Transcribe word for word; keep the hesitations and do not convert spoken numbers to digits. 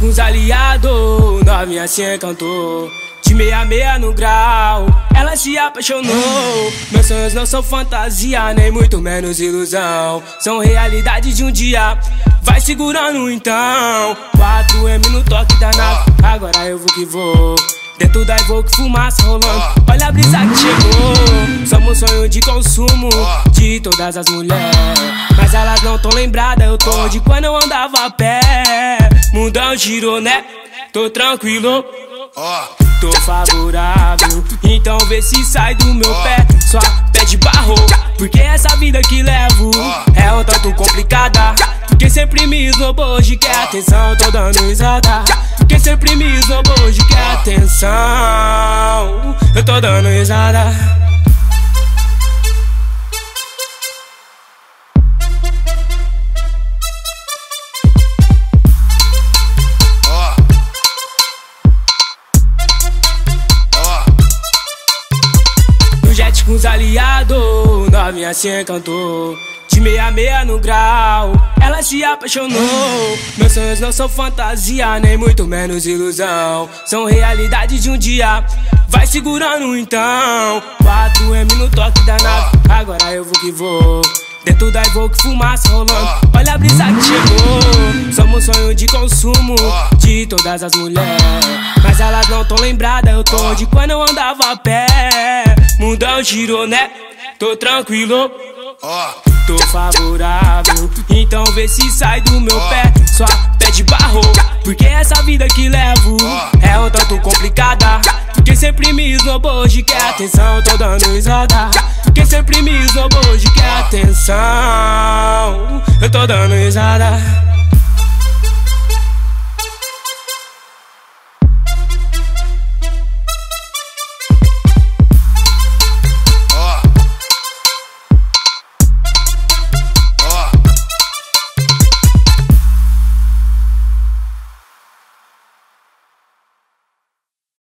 com os aliados, novinha se encantou. De meia meia no grau, ela se apaixonou. Meus sonhos não são fantasia, nem muito menos ilusão. São realidade de um dia, vai segurando então. quatro M no toque da nave, agora eu vou que vou. Dentro da Evoque fumaça rolando, olha a brisa que chegou. Somos sonho de consumo de todas as mulheres, mas elas não tão lembradas, eu tô de quando eu andava a pé. Mundão girou, né? Tô tranquilo, tô favorável, então vê se sai do meu pé. Só pé de barro, porque essa vida que levo é um tanto complicada. Porque sempre me esnobou de quer atenção, tô dando risada. Porque sempre me esnobou de quer atenção, eu tô dando risada. Jet com os aliados, novinha se encantou. De meia meia no grau, ela se apaixonou. Meus sonhos não são fantasia, nem muito menos ilusão. São realidade de um dia, vai segurando então. quatro M no toque da nave, agora eu vou que vou. Dentro da Evoque fumaça rolando, olha a brisa que chegou. Somos sonho de consumo de todas as mulheres, mas elas não tão lembradas, eu tô de quando eu andava a pé. Mundão girou, né? Tô tranquilo, tô favorável, então vê se sai do meu pé. Só pé de barro, porque essa vida que levo é um tanto complicada. Porque sempre me esnobou de quer atenção, tô dando risada. Porque sempre me esnobou de quer atenção, eu tô dando risada.